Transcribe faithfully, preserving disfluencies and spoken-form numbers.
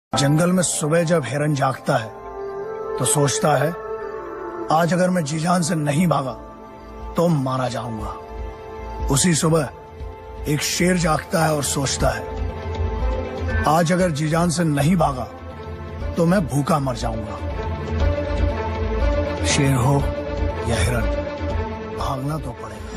जंगल में सुबह जब हिरन जागता है तो सोचता है, आज अगर मैं जी जान से नहीं भागा तो मारा जाऊंगा। उसी सुबह एक शेर जागता है और सोचता है, आज अगर जी जान से नहीं भागा तो मैं भूखा मर जाऊंगा। शेर हो या हिरन, भागना तो पड़ेगा।